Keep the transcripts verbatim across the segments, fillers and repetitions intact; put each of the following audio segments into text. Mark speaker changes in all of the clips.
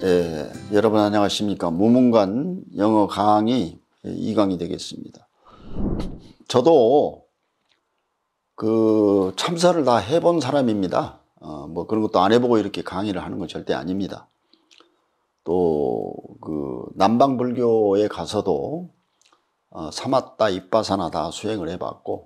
Speaker 1: 예, 여러분 안녕하십니까. 무문관 영어 강의 이 강이 되겠습니다. 저도 그 참사를 다 해본 사람입니다. 어, 뭐 그런 것도 안 해보고 이렇게 강의를 하는 건 절대 아닙니다. 또 그 남방불교에 가서도 어, 사마타 이빠사나 다 수행을 해봤고,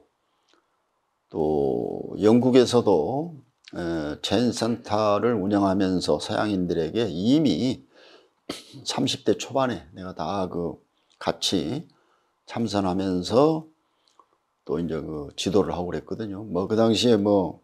Speaker 1: 또 영국에서도 젠 센터를 운영하면서 서양인들에게 이미 삼십 대 초반에 내가 다 그 같이 참선하면서 또 이제 그 지도를 하고 그랬거든요. 뭐 그 당시에 뭐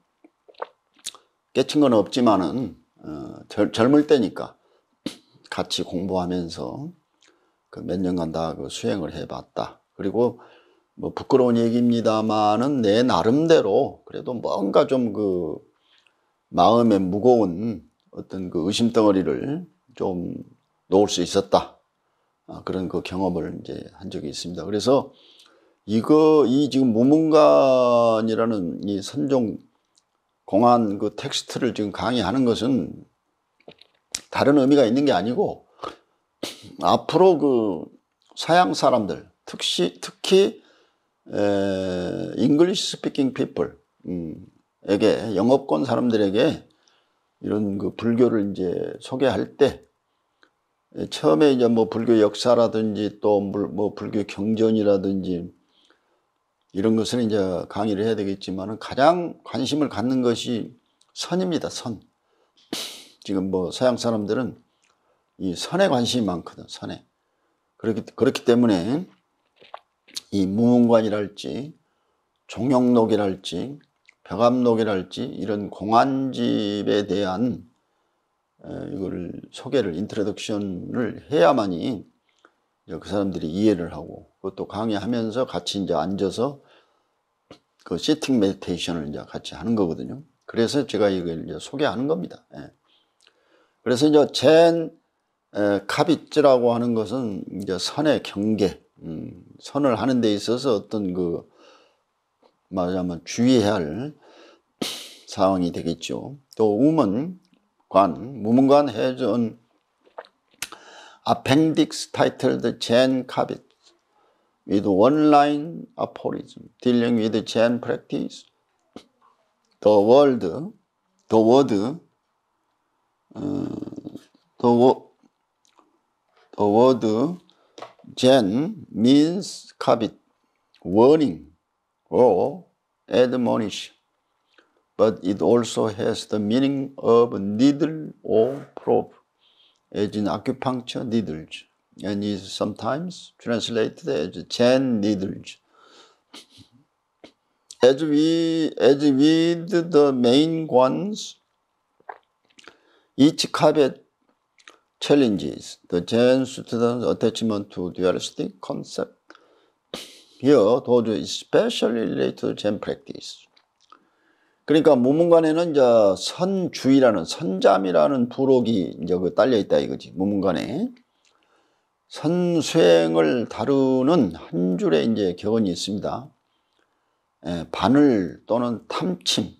Speaker 1: 깨친 건 없지만은 어, 젊, 젊을 때니까 같이 공부하면서 그 몇 년간 다 그 수행을 해봤다. 그리고 뭐 부끄러운 얘기입니다만은 내 나름대로 그래도 뭔가 좀 그 마음에 무거운 어떤 그 의심덩어리를 좀 놓을 수 있었다. 아, 그런 그 경험을 이제 한 적이 있습니다. 그래서 이거, 이 지금 무문관이라는 이 선종 공안 그 텍스트를 지금 강의하는 것은 다른 의미가 있는 게 아니고, 앞으로 그 서양 사람들, 특히, 특히, 에, English speaking people, 음, 에게, 영어권 사람들에게 이런 그 불교를 이제 소개할 때, 처음에 이제 뭐 불교 역사라든지 또 뭐 불교 경전이라든지 이런 것을 이제 강의를 해야 되겠지만은 가장 관심을 갖는 것이 선입니다. 선. 지금 뭐 서양 사람들은 이 선에 관심이 많거든. 선에. 그렇기, 그렇기 때문에 이 무문관이랄지 종영록이랄지 벽암록이랄지 이런 공안집에 대한 이걸 소개를, 인트로덕션을 해야만이 그 사람들이 이해를 하고, 그것도 강의하면서 같이 이제 앉아서 그 시팅 메디테이션을 이제 같이 하는 거거든요. 그래서 제가 이걸 이제 소개하는 겁니다. 예. 그래서 이제 젠 카비츠라고 하는 것은 이제 선의 경계, 음, 선을 하는 데 있어서 어떤 그 말하자면 주의해야 할 상황이 되겠죠. 또 우문 관, 무문관 has an appendix titled Zen Kabit with one line aphorism dealing with Zen practice. The word, the word, uh, the, the word Zen means Kabit, warning or admonish. But it also has the meaning of needle or probe, as in acupuncture needles, and is sometimes translated as Zen needles. As we, as with the main ones, each kabet challenges the Zen student's attachment to dualistic concept. Here, Dojo is especially related to Zen practice. 그러니까 무문관에는 이제 선주의라는, 선잠이라는 부록이 이제 그 딸려 있다 이거지. 무문관에 선수행을 다루는 한 줄의 이제 격언이 있습니다. 에, 바늘 또는 탐침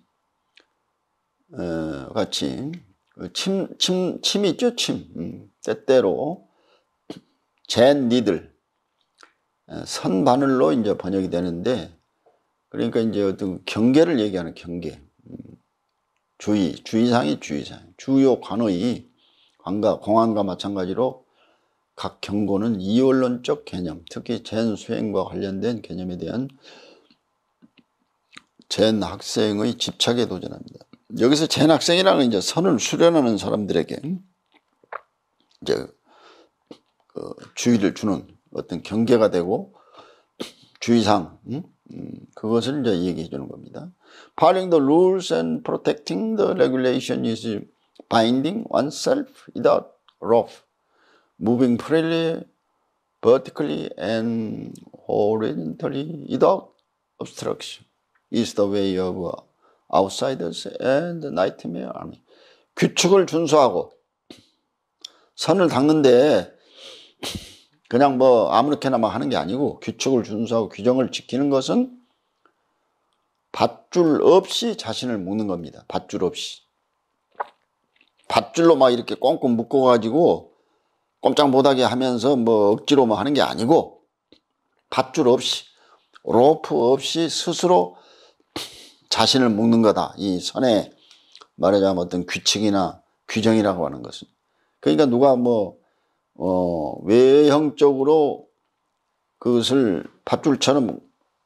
Speaker 1: 에, 같이 침, 침, 침 있죠, 침. 음, 때때로 젠 니들, 에, 선바늘로 이제 번역이 되는데, 그러니까 이제 어떤 경계를 얘기하는 경계. 음, 주의, 주의상이 주의상. 주요 관의, 관과, 공안과 마찬가지로 각 경고는 이원론적 개념, 특히 젠 수행과 관련된 개념에 대한 젠 학생의 집착에 도전합니다. 여기서 젠 학생이라는 이제 선을 수련하는 사람들에게 이제 그 주의를 주는 어떤 경계가 되고 주의상, 음? 음, 그것을 이제 얘기해 주는 겁니다. Following the rules and protecting the regulation is binding oneself without rope, moving freely, vertically and horizontally without obstruction is the way of outsiders and the nightmare army. 규칙을 준수하고 선을 닦는데 그냥 뭐 아무렇게나 막 하는 게 아니고, 규칙을 준수하고 규정을 지키는 것은 밧줄 없이 자신을 묶는 겁니다. 밧줄 없이. 밧줄로 막 이렇게 꽁꽁 묶어가지고 꼼짝 못하게 하면서 뭐 억지로 뭐 하는 게 아니고 밧줄 없이 로프 없이 스스로 자신을 묶는 거다. 이 선의 말하자면 어떤 규칙이나 규정이라고 하는 것은. 그러니까 누가 뭐 어, 외형적으로 그것을 밧줄처럼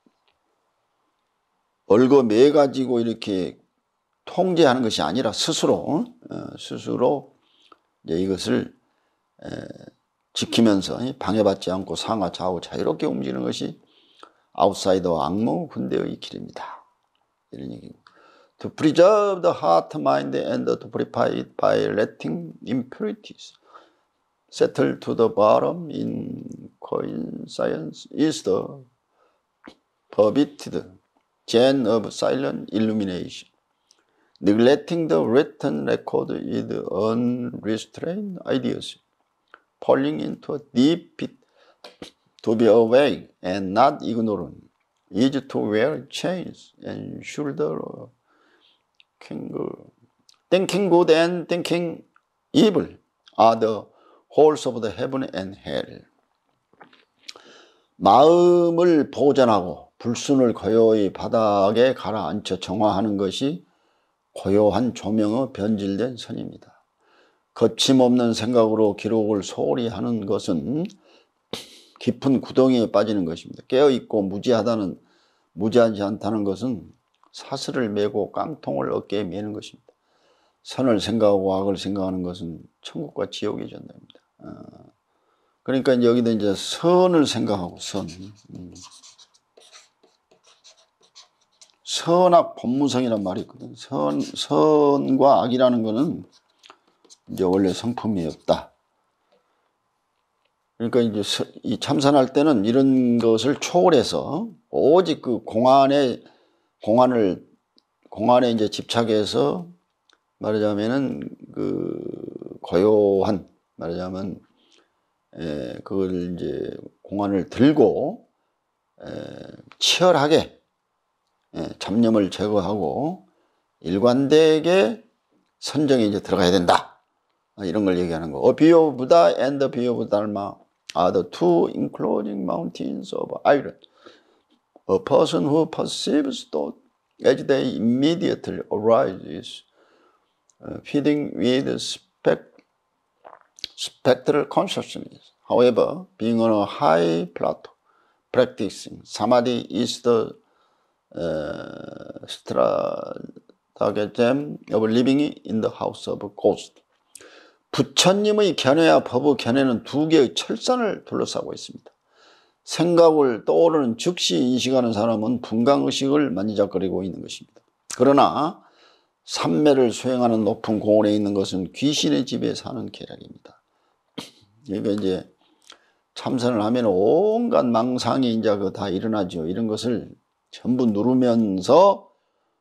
Speaker 1: 얽어매 가지고 이렇게 통제하는 것이 아니라 스스로 어, 스스로 이제 이것을 에, 지키면서 방해받지 않고 상하 좌우 자유롭게 움직이는 것이 아웃사이더 악몽 군대의 길입니다. 이런 얘기고. To preserve the heart, mind, and to purify it by letting impurities settle to the bottom in coincidence is the permitted gen of silent illumination. Neglecting the written record is unrestrained ideas, falling into a deep pit. To be awake and not ignorant is to wear chains and shoulder thinking good and thinking evil are the holes of the heaven and hell. 마음을 보전하고 불순을 고요히 바닥에 가라앉혀 정화하는 것이 고요한 조명의 변질된 선입니다. 거침없는 생각으로 기록을 소홀히 하는 것은 깊은 구덩이에 빠지는 것입니다. 깨어있고 무지하다는, 무지하지 않다는 것은 사슬을 메고 깡통을 어깨에 메는 것입니다. 선을 생각하고 악을 생각하는 것은 천국과 지옥의 전당입니다. 어, 그러니까 이제 여기도 이제 선을 생각하고 선. 음. 선악 법무성이란 말이 있거든. 선, 선과 악이라는 것은 이제 원래 성품이 없다. 그러니까 이제 이 참선할 때는 이런 것을 초월해서 오직 그 공안에 공안을 공안에 이제 집착해서 말하자면은 그 고요한 말하자면 에 그걸 이제 공안을 들고 에 치열하게 에 잡념을 제거하고 일관되게 선정에 이제 들어가야 된다. 이런 걸 얘기하는 거. A view of Buddha and the view of Dharma are the two enclosing mountains of iron. A person who perceives thought as they immediately arise is uh, feeding with spect spectral consciousness. However, being on a high plateau, practicing samadhi is the uh, stratagem of living in the house of ghost. 부처님의 견해와 법의 견해는 두 개의 철산을 둘러싸고 있습니다. 생각을 떠오르는 즉시 인식하는 사람은 분강의식을 만지작거리고 있는 것입니다. 그러나 삼매를 수행하는 높은 공원에 있는 것은 귀신의 집에 사는 계략입니다. 그러니까 이제 참선을 하면 온갖 망상이 이제 그 다 일어나죠. 이런 것을 전부 누르면서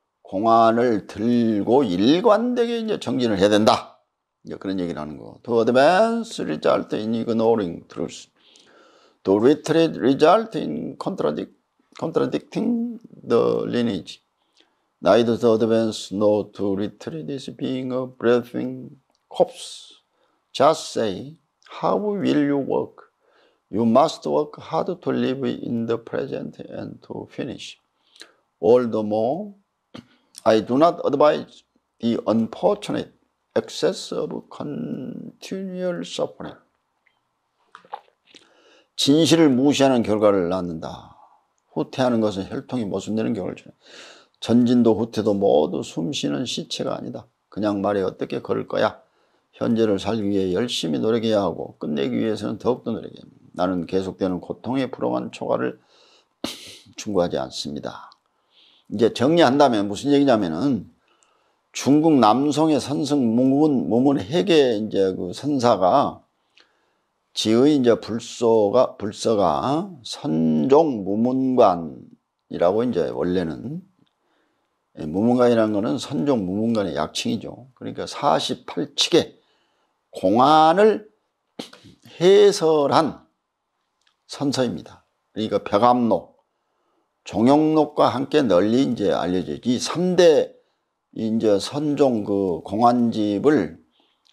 Speaker 1: 공안을 들고 일관되게 이제 정진을 해야 된다. 이제 그런 얘기를 하는 거. To advance result in ignoring truth. To retreat result in contradict, contradicting the lineage. Neither to advance nor to retreat is being a breathing corpse. Just say, how will you work? You must work hard to live in the present and to finish. All the more, I do not advise the unfortunate excess of continual suffering. 진실을 무시하는 결과를 낳는다. 후퇴하는 것은 혈통이 모순되는 경우를 주네. 전진도 후퇴도 모두 숨쉬는 시체가 아니다. 그냥 말해 어떻게 걸을 거야. 현재를 살기 위해 열심히 노력해야 하고 끝내기 위해서는 더욱더 노력해야 합니다. 나는 계속되는 고통의 불어한 초과를 충고하지 않습니다. 이제 정리한다면 무슨 얘기냐면은 중국 남송의 선승 무문, 무문 해계 이제 그 선사가 지의 이제 불소가, 불서가 선종 무문관이라고 이제 원래는 무문관이라는 거는 선종 무문관의 약칭이죠. 그러니까 사십팔 칙의 공안을 해설한 선서입니다. 그러니까 벽암록, 종용록과 함께 널리 이제 알려져. 이 삼 대 이제 선종 그 공안집을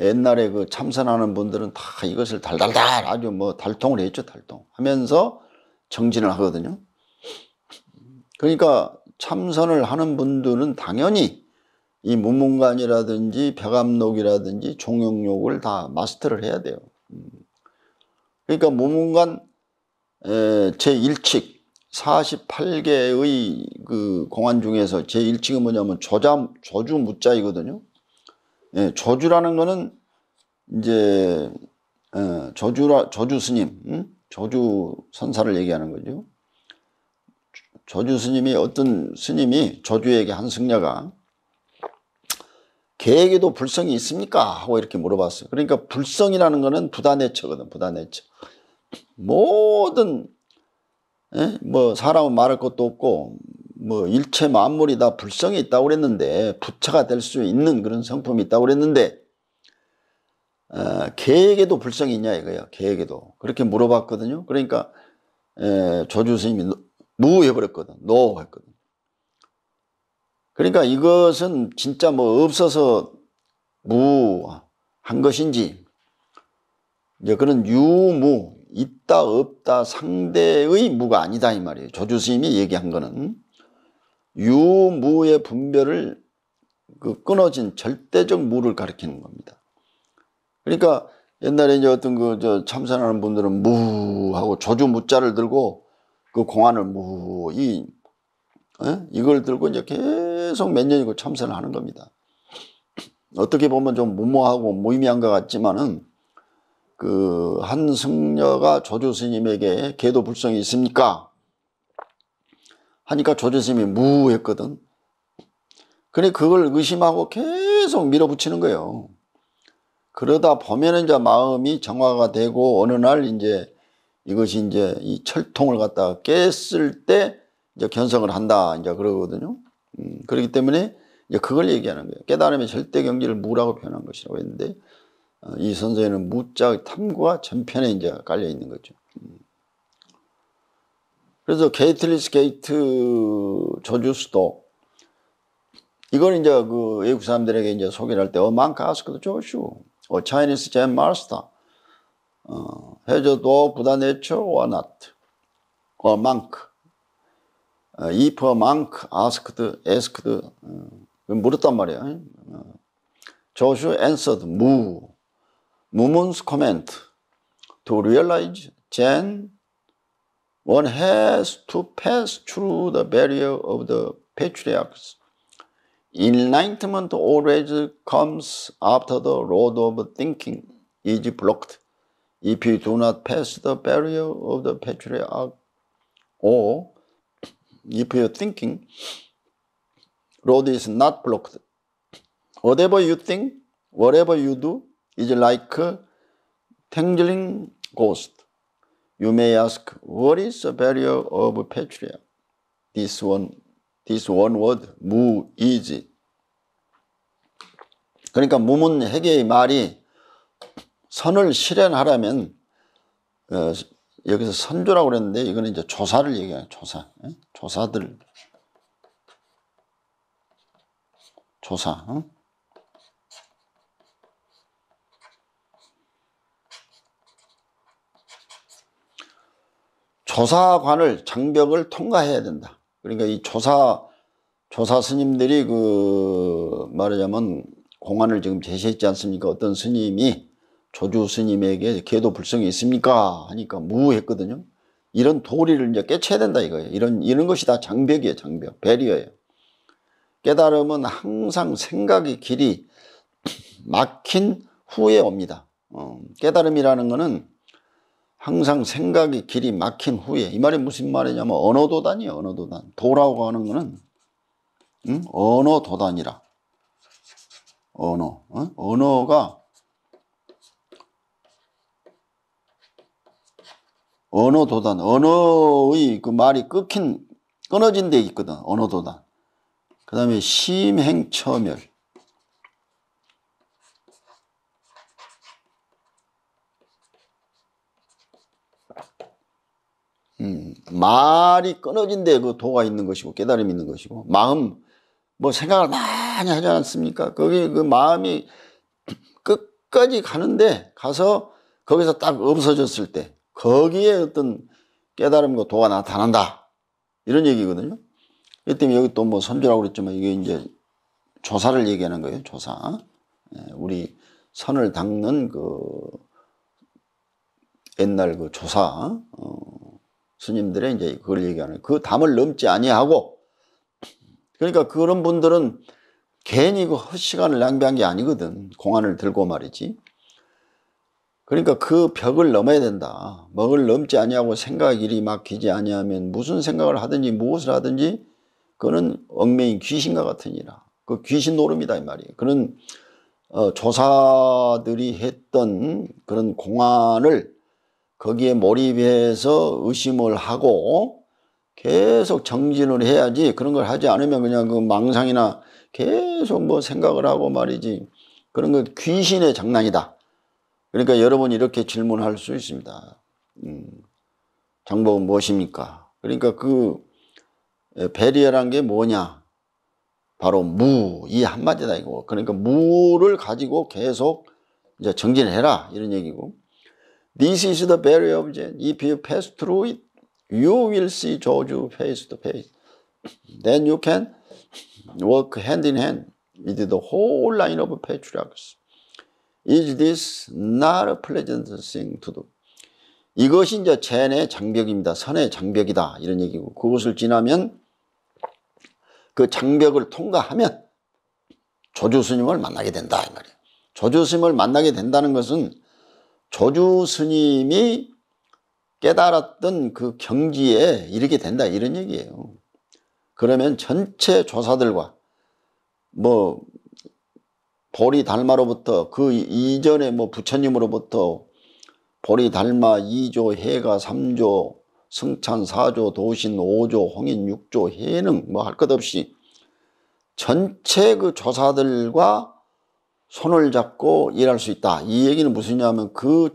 Speaker 1: 옛날에 그 참선하는 분들은 다 이것을 달달달 아주 뭐 달통을 했죠, 달통. 하면서 정진을 하거든요. 그러니까 참선을 하는 분들은 당연히 이 무문관이라든지 벽암록이라든지 종용록을 다 마스터를 해야 돼요. 그러니까 무문관 제일 칙 사십팔 개의 그 공안 중에서 제일 칙은 뭐냐면 조자, 조주 무자이거든요. 예, 조주라는 거는 이제 예, 조주라 조주 스님, 응? 조주 선사를 얘기하는 거죠. 조주 스님이 어떤 스님이 조주에게 한 승려가 개에게도 불성이 있습니까? 하고 이렇게 물어봤어요. 그러니까 불성이라는 거는 부다내처거든, 부다내처. 모든 예? 뭐 사람은 말할 것도 없고 뭐 일체 만물이 다 불성이 있다고 그랬는데 부처가 될 수 있는 그런 성품이 있다고 그랬는데 어, 개에게도 불성이 있냐 이거예요. 개에게도 그렇게 물어봤거든요. 그러니까 에, 조주 스님이 무 해버렸거든. 노 했거든. 그러니까 이것은 진짜 뭐 없어서 무한 것인지 이제 그런 유무 있다 없다 상대의 무가 아니다 이 말이에요. 조주 스님이 얘기한 거는 유무의 분별을 그 끊어진 절대적 무를 가리키는 겁니다. 그러니까 옛날에 이제 어떤 그 저 참선하는 분들은 무 하고 조주 무자를 들고 그 공안을 무 이 이걸 들고 이제 계속 몇 년이고 참선을 하는 겁니다. 어떻게 보면 좀 무모하고 무의미한 것 같지만은 그 한 승려가 조주 스님에게 개도 불성이 있습니까? 하니까 조주 스님이 무 했거든. 그래 그걸 의심하고 계속 밀어붙이는 거예요. 그러다 보면은 이제 마음이 정화가 되고 어느 날 이제 이것이 이제 이 철통을 갖다가 깼을 때 이제 견성을 한다 이제 그러거든요. 음, 그렇기 때문에 이제 그걸 얘기하는 거예요. 깨달음의 절대 경지를 무라고 표현한 것이라고 했는데 어, 이 선서에는 무자 탐구가 전편에 이제 깔려 있는 거죠. 음. 그래서 게이틀리스 게이트 조주스도 이걸 이제 그 외국 사람들에게 이제 소개를 할 때 어 만크 아스크도 조슈 어 차이니스 젠 마스터 어 해저도 부다 네처 or not 어 만크 if a monk asked asked 어, 물었단 말이야. 어, 조슈 answered 무 무문's comment to realize Zen one has to pass through the barrier of the patriarchs. Enlightenment always comes after the road of thinking is blocked. If you do not pass the barrier of the patriarch, or if your thinking road is not blocked, whatever you think, whatever you do is like a tangling ghost. You may ask, what is the barrier of patriarch? This one, this one word, 무, is. 그러니까 무문 해계의 말이 선을 실현하려면 어, 여기서 선조라고 그랬는데 이거는 이제 조사를 얘기해요. 조사, 에? 조사들, 조사. 어? 조사관을 장벽을 통과해야 된다. 그러니까 이 조사 조사 스님들이 그 말하자면 공안을 지금 제시했지 않습니까? 어떤 스님이 조주 스님에게 개도 불성이 있습니까? 하니까 무했거든요. 이런 도리를 이제 깨쳐야 된다 이거예요. 이런 이런 것이 다 장벽이에요, 장벽, 배리어예요. 깨달음은 항상 생각의 길이 막힌 후에 옵니다. 어, 깨달음이라는 거는 항상 생각의 길이 막힌 후에, 이 말이 무슨 말이냐면 언어도단이에요. 언어도단. 도라고 하는 거는 응? 언어도단이라. 언어. 어? 언어가 언어도단. 언어의 그 말이 끊긴 끊어진 데 있거든. 언어도단. 그 다음에 심행처멸. 음, 말이 끊어진 데 그 도가 있는 것이고 깨달음이 있는 것이고 마음 뭐 생각을 많이 하지 않습니까? 거기 그 마음이 끝 끝까지 가는데 가서 거기서 딱 없어졌을 때 거기에 어떤 깨달음과 도가 나타난다. 이런 얘기거든요. 이 때문에 여기 또 뭐 선조라고 그랬지만 이게 이제 조사를 얘기하는 거예요. 조사. 우리 선을 닦는 그 옛날 그 조사 어, 스님들의 이제 그걸 얘기하는 그 담을 넘지 아니하고 그러니까 그런 분들은 괜히 그 헛시간을 낭비한 게 아니거든. 공안을 들고 말이지. 그러니까 그 벽을 넘어야 된다. 벽을 넘지 아니하고 생각 일이 막히지 아니하면 무슨 생각을 하든지 무엇을 하든지 그거는 얽매인 귀신과 같으니라. 그 귀신 노름이다 이 말이에요. 그런 어, 조사들이 했던 그런 공안을 거기에 몰입해서 의심을 하고 계속 정진을 해야지 그런 걸 하지 않으면 그냥 그 망상이나 계속 뭐 생각을 하고 말이지 그런 건 귀신의 장난이다. 그러니까 여러분이 이렇게 질문할 수 있습니다. 음, 장법은 무엇입니까? 그러니까 그 배리어란 게 뭐냐? 바로 무, 이 한마디다 이거. 그러니까 무를 가지고 계속 이제 정진을 해라 이런 얘기고. This is the barrier of Zen. If you pass through it, you will see Joju face to face. Then you can work hand in hand with the whole line of patriarchs. Is this not a pleasant thing to do? 이것이 이제 젠의 장벽입니다. 선의 장벽이다. 이런 얘기고. 그것을 지나면 그 장벽을 통과하면 조주 스님을 만나게 된다. 이 말이에요. 조주 스님을 만나게 된다는 것은 조주 스님이 깨달았던 그 경지에 이르게 된다. 이런 얘기예요. 그러면 전체 조사들과 뭐 보리 달마로부터 그 이전에 뭐 부처님으로부터 보리 달마 이 조 해가 삼 조 승찬 사 조 도신 오 조 홍인 육 조 해능 뭐 할 것 없이 전체 그 조사들과 손을 잡고 일할 수 있다. 이 얘기는 무엇이냐면 그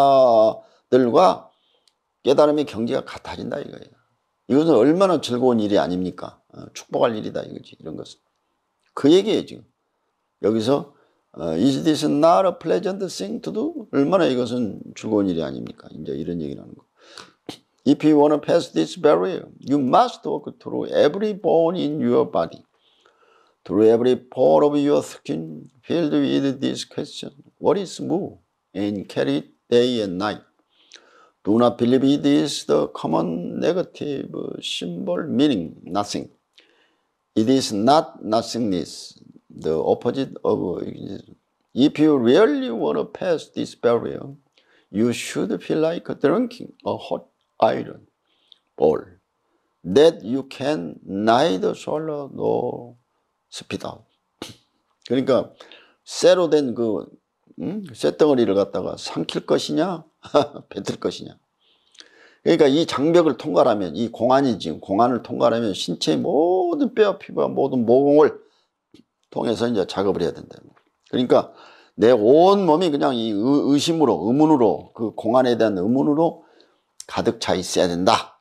Speaker 1: 조사들과 깨달음의 경지가 같아진다 이거예요. 이것은 얼마나 즐거운 일이 아닙니까? 축복할 일이다 이거지. 이런 것은 그 얘기예요 지금. 여기서 Is this not a pleasant thing to do? 얼마나 이것은 즐거운 일이 아닙니까? 이제 이런 얘기를 하는 거. If you want to pass this barrier, you must walk through every bone in your body, through every pore of your skin, filled with this question: What is mu? And carry it day and night. Do not believe it is the common negative symbol meaning nothing. It is not nothingness, the opposite of existence. If you really want to pass this barrier, you should feel like drinking a hot iron ball that you can neither swallow nor spit out. 그러니까 쇠로 된 그 음? 쇠덩어리를 갖다가 삼킬 것이냐 뱉을 것이냐. 그러니까 이 장벽을 통과하면 이 공안이 지금 공안을 통과하면 신체의 모든 뼈와 피부와 모든 모공을 통해서 이제 작업을 해야 된다. 그러니까 내 온 몸이 그냥 이 의심으로 의문으로 그 공안에 대한 의문으로 가득 차 있어야 된다.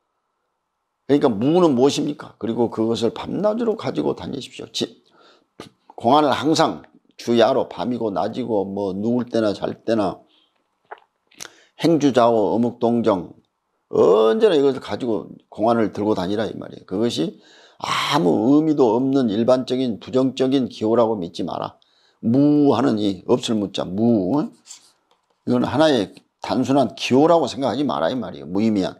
Speaker 1: 그러니까 무는 무엇입니까? 그리고 그것을 밤낮으로 가지고 다니십시오. 공안을 항상 주야로 밤이고 낮이고 뭐 누울 때나 잘 때나 행주좌우 어묵동정 언제나 이것을 가지고 공안을 들고 다니라 이 말이에요. 그것이 아무 의미도 없는 일반적인 부정적인 기호라고 믿지 마라. 무하는 이 없을 무자 무 이건 하나의 단순한 기호라고 생각하지 마라 이 말이에요. 무의미한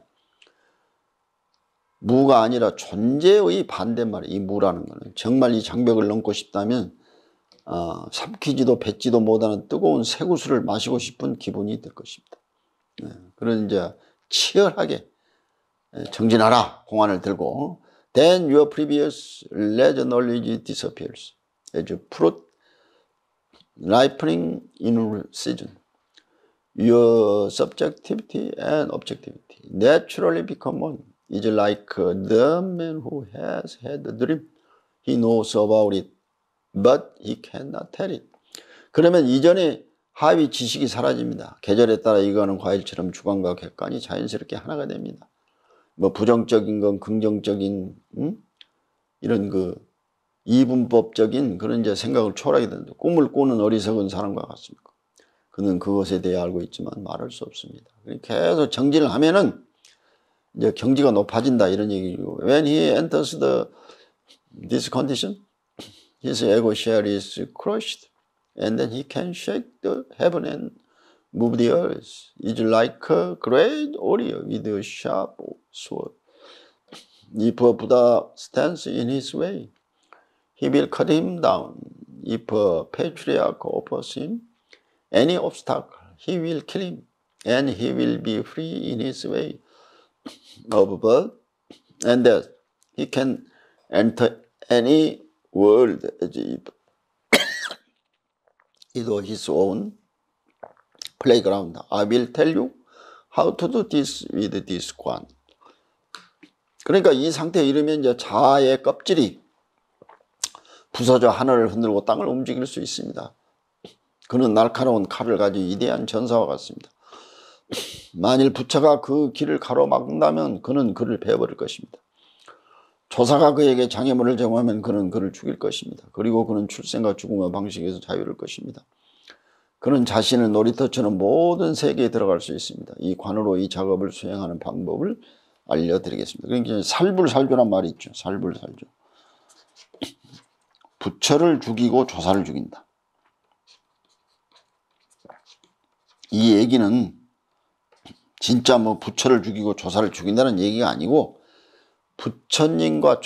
Speaker 1: 무가 아니라 존재의 반대말이에요. 이 무라는 거는 정말 이 장벽을 넘고 싶다면 어, 삼키지도 뱉지도 못하는 뜨거운 쇠구슬을 마시고 싶은 기분이 될 것입니다. 네, 그런 이제 치열하게 정진하라 공안을 들고 then your previous leisure knowledge disappears as fruit ripening in season. Your subjectivity and objectivity naturally become one. It's like the man who has had a dream. He knows about it, but he cannot tell it. 그러면 이전에 하위 지식이 사라집니다. 계절에 따라 익어가는 과일처럼 주관과 객관이 자연스럽게 하나가 됩니다. 뭐 부정적인 건 긍정적인 음? 이런 그 이분법적인 그런 이제 생각을 초월하게 된다. 꿈을 꾸는 어리석은 사람과 같습니다. 그는 그것에 대해 알고 있지만 말할 수 없습니다. 계속 정진을 하면은 이제 경지가 높아진다 이런 얘기고, when he enters the this condition, his ego shell is crushed, and then he can shake the heaven and move the earth. It's like a great warrior with a sharp sword. If a Buddha stands in his way, he will cut him down. If a patriarch offers him any obstacle, he will kill him, and he will be free in his way of birth, and that he can enter any world as if it was his own playground. I will tell you how to do this with this Kwan. 그러니까 이 상태에 이르면 이제 자아의 껍질이 부서져 하늘을 흔들고 땅을 움직일 수 있습니다. 그는 날카로운 칼을 가진 위대한 전사와 같습니다. 만일 부처가 그 길을 가로막는다면 그는 그를 베어버릴 것입니다. 조사가 그에게 장애물을 제공하면 그는 그를 죽일 것입니다. 그리고 그는 출생과 죽음의 방식에서 자유로울 것입니다. 그는 자신을 놀이터처럼 모든 세계에 들어갈 수 있습니다. 이 관으로 이 작업을 수행하는 방법을 알려드리겠습니다. 그러니까 살불살조란 말이 있죠. 살불살조. 부처를 죽이고 조사를 죽인다. 이 얘기는 진짜 뭐 부처를 죽이고 조사를 죽인다는 얘기가 아니고, 부처님과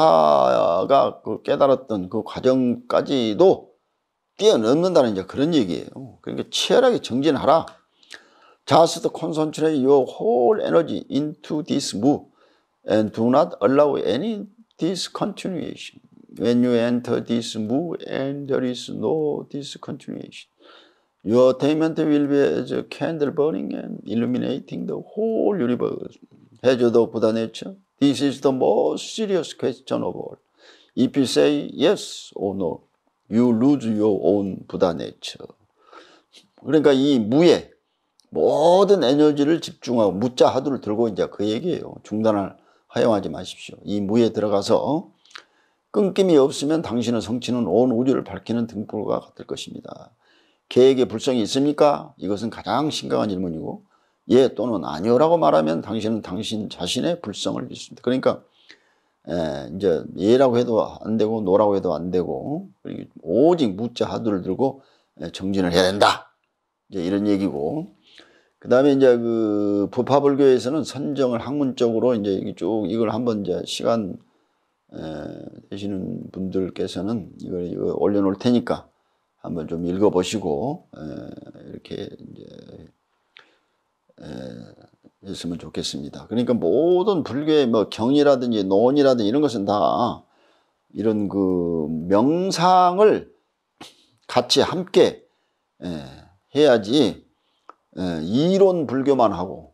Speaker 1: 조사가 그 깨달았던 그 과정까지도 뛰어넘는다는 이제 그런 얘기예요. 그러니까 치열하게 정진하라. Just concentrate your whole energy into this move and do not allow any discontinuation. When you enter this move and there is no discontinuation, your attainment will be as a candle burning and illuminating the whole universe. Has the Buddha nature? This is the most serious question of all. If you say yes or no, you lose your own Buddha nature. 그러니까 이 무에 모든 에너지를 집중하고 무자 하두를 들고 이제 그 얘기예요. 중단을 허용하지 마십시오. 이 무에 들어가서 끊김이 없으면 당신의 성취는 온 우주를 밝히는 등불과 같을 것입니다. 계획에 불성이 있습니까? 이것은 가장 심각한 질문이고, 예 또는 아니요라고 말하면 당신은 당신 자신의 불성을 믿습니다. 그러니까 에, 이제 예라고 해도 안 되고 노라고 해도 안 되고, 오직 무자 하두를 들고 정진을 해야 된다. 이제 이런 얘기고, 그 다음에 이제 그 부파불교에서는 선정을 학문적으로 이제 쭉 이걸 한번 이제 시간 에, 되시는 분들께서는 이걸, 이걸 올려놓을 테니까 한번 좀 읽어보시고 에, 이렇게 이제 에, 했으면 좋겠습니다. 그러니까 모든 불교의 뭐 경이라든지 논이라든지 이런 것은 다 이런 그 명상을 같이 함께 에, 해야지 에, 이론 불교만 하고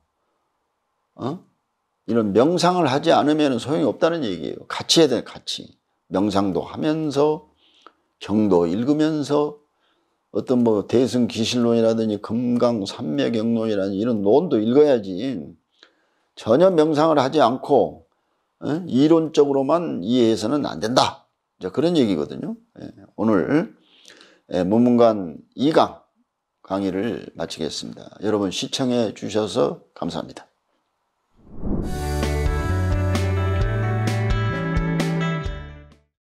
Speaker 1: 어? 이런 명상을 하지 않으면 소용이 없다는 얘기예요. 같이 해야 돼, 같이. 명상도 하면서 경도 읽으면서 어떤 뭐 대승기실론이라든지 금강산맥경론이라든지 이런 논도 읽어야지, 전혀 명상을 하지 않고 에? 이론적으로만 이해해서는 안 된다. 그런 얘기거든요. 예, 오늘 예, 문문관 이 강 강의를 마치겠습니다. 여러분 시청해 주셔서 감사합니다.